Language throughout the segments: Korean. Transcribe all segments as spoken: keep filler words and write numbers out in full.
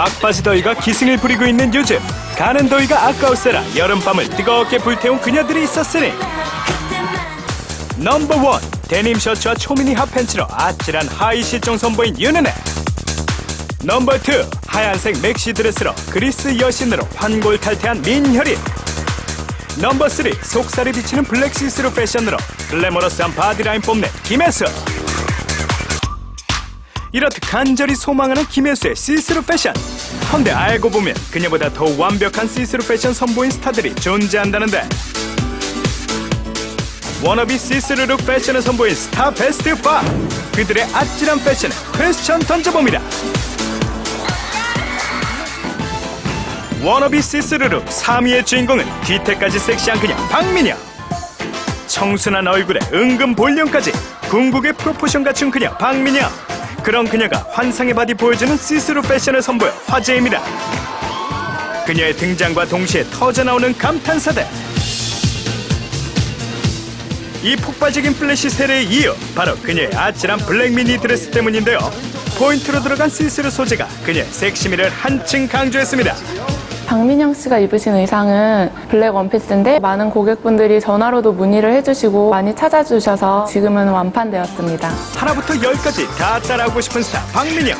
막바지 더위가 기승을 부리고 있는 요즘, 가는 더위가 아까울세라 여름밤을 뜨겁게 불태운 그녀들이 있었으니 넘버원, 데님 셔츠와 초미니 핫팬츠로 아찔한 하이 실종 선보인 윤은혜. 넘버투, 하얀색 맥시 드레스로 그리스 여신으로 환골탈태한 민혈인. 넘버쓰리, 속살이 비치는 블랙 시스루 패션으로 글래머러스한 바디라인 뽐낸 김혜수. 이렇듯 간절히 소망하는 김혜수의 시스루 패션. 헌데 알고 보면 그녀보다 더 완벽한 시스루 패션 선보인 스타들이 존재한다는데, 워너비 시스루 룩 패션을 선보인 스타 베스트 파, 그들의 아찔한 패션에 퀘스천 던져봅니다. 워너비 시스루 룩 삼 위의 주인공은 뒤태까지 섹시한 그녀 박민영. 청순한 얼굴에 은근 볼륨까지 궁극의 프로포션 갖춘 그녀 박민영. 그런 그녀가 환상의 바디 보여주는 시스루 패션을 선보여 화제입니다. 그녀의 등장과 동시에 터져나오는 감탄사들. 이 폭발적인 플래시 세례의 이유, 바로 그녀의 아찔한 블랙 미니 드레스 때문인데요. 포인트로 들어간 시스루 소재가 그녀의 섹시미를 한층 강조했습니다. 박민영 씨가 입으신 의상은 블랙 원피스인데 많은 고객분들이 전화로도 문의를 해주시고 많이 찾아주셔서 지금은 완판되었습니다. 하나부터 열까지 다 따라하고 싶은 스타 박민영.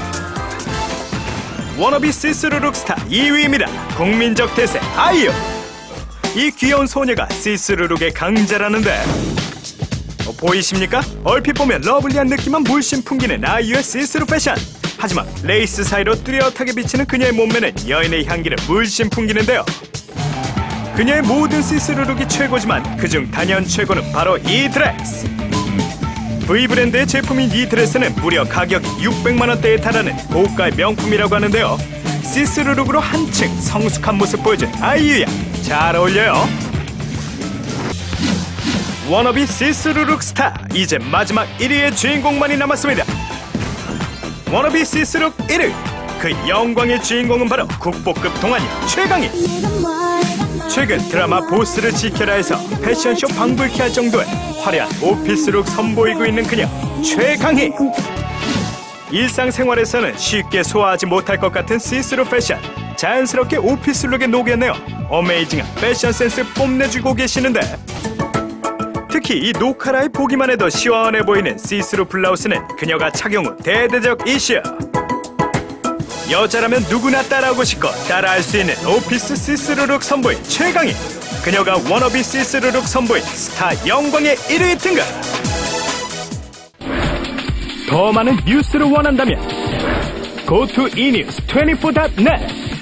워너비 시스루 룩 스타 이 위입니다. 국민적 대세 아이유. 이 귀여운 소녀가 시스루 룩의 강자라는데, 어, 보이십니까? 얼핏 보면 러블리한 느낌만 물씬 풍기는 아이유의 시스루 패션. 하지만 레이스 사이로 뚜렷하게 비치는 그녀의 몸매는 여인의 향기를 물씬 풍기는데요. 그녀의 모든 시스루 룩이 최고지만 그중 단연 최고는 바로 이 드레스. V 브랜드의 제품인 이 드레스는 무려 가격이 육백만 원대에 달하는 고가의 명품이라고 하는데요. 시스루 룩으로 한층 성숙한 모습 보여준 아이유야, 잘 어울려요. 워너비 시스루 룩 스타, 이제 마지막 일 위의 주인공만이 남았습니다. 워너비 시스루 룩 일 위, 그 영광의 주인공은 바로 국보급 동안이 최강희. 최근 드라마 보스를 지켜라에서 패션쇼 방불케 할 정도의 화려한 오피스룩 선보이고 있는 그녀 최강희. 일상생활에서는 쉽게 소화하지 못할 것 같은 시스루 패션, 자연스럽게 오피스룩에 녹여내어 어메이징한 패션 센스 뽐내주고 계시는데, 특히 이 노카라에 보기만 해도 시원해 보이는 시스루 블라우스는 그녀가 착용 후 대대적 이슈. 여자라면 누구나 따라하고 싶고 따라할 수 있는 오피스 시스루 룩 선보인 최강희. 그녀가 워너비 시스루 룩 선보인 스타 영광의 일 위 등극. 더 많은 뉴스를 원한다면 고투 이뉴스 이십사 닷 넷